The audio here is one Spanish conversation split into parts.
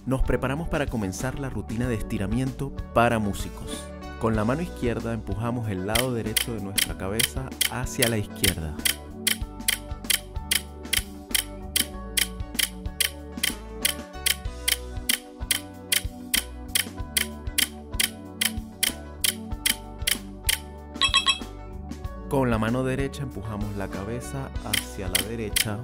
Nos preparamos para comenzar la rutina de estiramiento para músicos. Con la mano izquierda empujamos el lado derecho de nuestra cabeza hacia la izquierda. Con la mano derecha empujamos la cabeza hacia la derecha.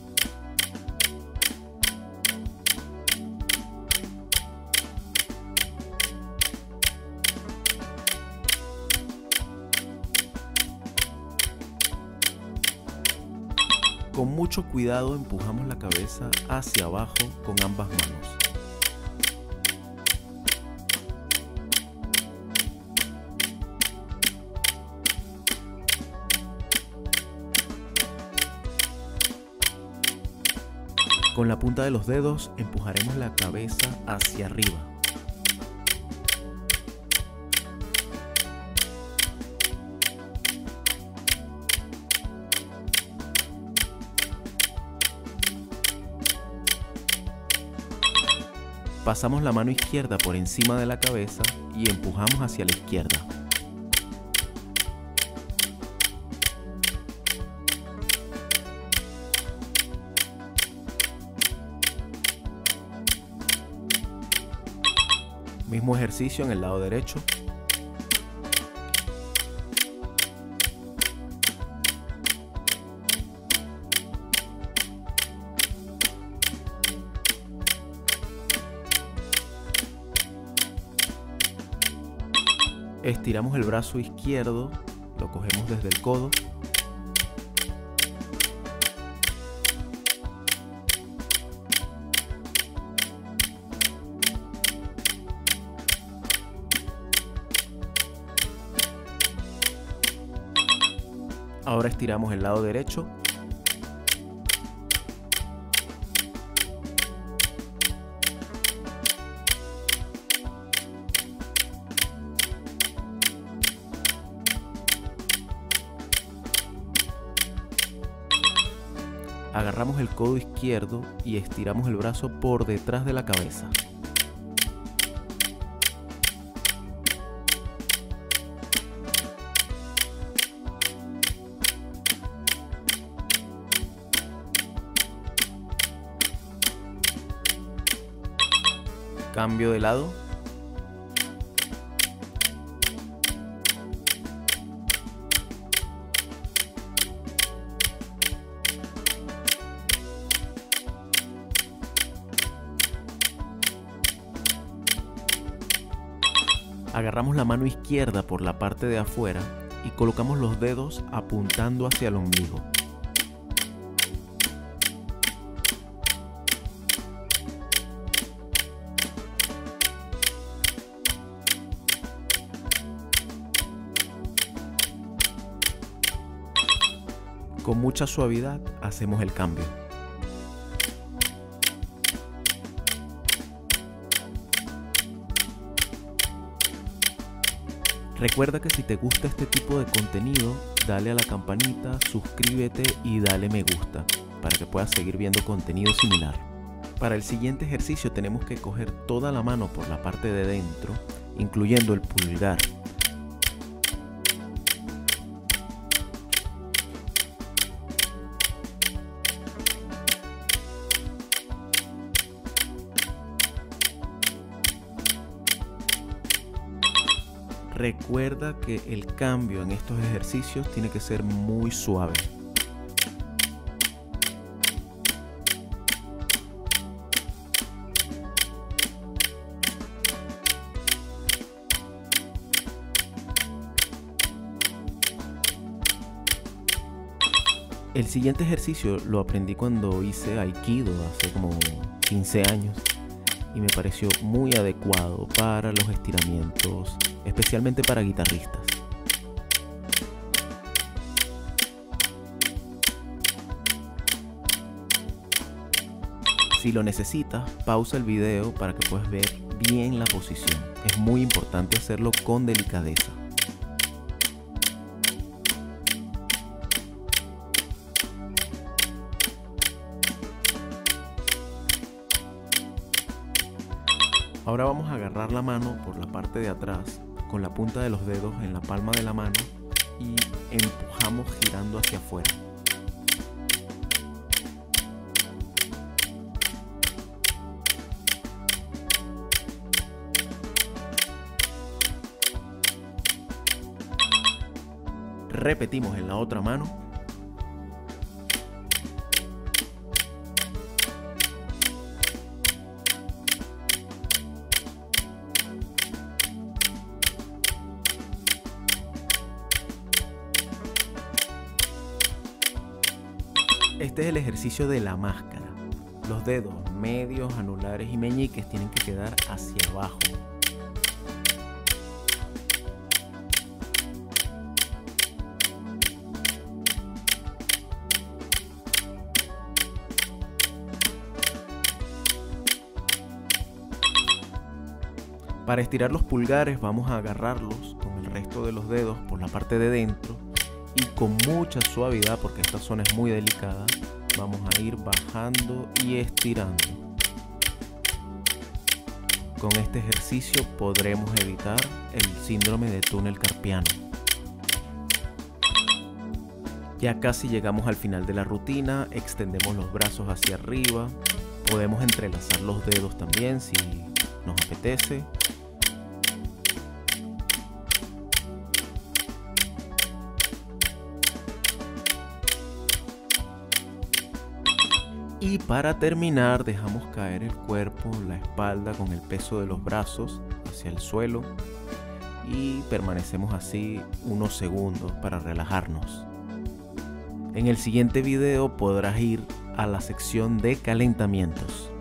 Con mucho cuidado empujamos la cabeza hacia abajo con ambas manos. Con la punta de los dedos empujaremos la cabeza hacia arriba. Pasamos la mano izquierda por encima de la cabeza y empujamos hacia la izquierda. Mismo ejercicio en el lado derecho. Estiramos el brazo izquierdo, lo cogemos desde el codo. Ahora estiramos el lado derecho. Agarramos el codo izquierdo y estiramos el brazo por detrás de la cabeza. Cambio de lado. Agarramos la mano izquierda por la parte de afuera y colocamos los dedos apuntando hacia el ombligo. Con mucha suavidad hacemos el cambio. Recuerda que si te gusta este tipo de contenido, dale a la campanita, suscríbete y dale me gusta para que puedas seguir viendo contenido similar. Para el siguiente ejercicio tenemos que coger toda la mano por la parte de dentro, incluyendo el pulgar. Recuerda que el cambio en estos ejercicios tiene que ser muy suave. El siguiente ejercicio lo aprendí cuando hice Aikido hace como 15 años y me pareció muy adecuado para los estiramientos, especialmente para guitarristas. Si lo necesitas, pausa el video para que puedas ver bien la posición. Es muy importante hacerlo con delicadeza. Ahora vamos a agarrar la mano por la parte de atrás con la punta de los dedos en la palma de la mano y empujamos girando hacia afuera. Repetimos en la otra mano. Este es el ejercicio de la máscara. Los dedos medios, anulares y meñiques tienen que quedar hacia abajo. Para estirar los pulgares vamos a agarrarlos con el resto de los dedos por la parte de dentro y con mucha suavidad, porque esta zona es muy delicada, vamos a ir bajando y estirando. Con este ejercicio podremos evitar el síndrome de túnel carpiano. Ya casi llegamos al final de la rutina, extendemos los brazos hacia arriba, podemos entrelazar los dedos también si nos apetece. Y para terminar dejamos caer el cuerpo, la espalda con el peso de los brazos hacia el suelo y permanecemos así unos segundos para relajarnos. En el siguiente video podrás ir a la sección de calentamientos.